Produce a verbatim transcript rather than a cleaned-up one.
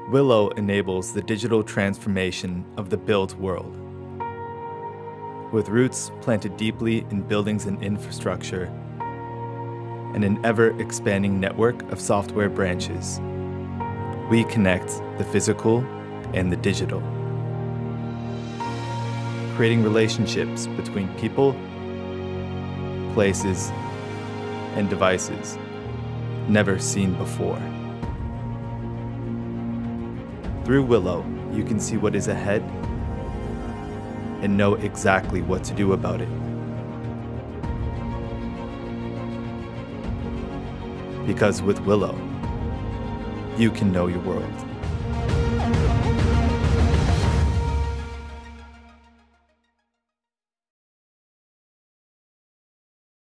Willow enables the digital transformation of the built world. With roots planted deeply in buildings and infrastructure, and an ever-expanding network of software branches, we connect the physical and the digital, creating relationships between people, places, and devices never seen before. Through Willow, you can see what is ahead and know exactly what to do about it. Because with Willow, you can know your world.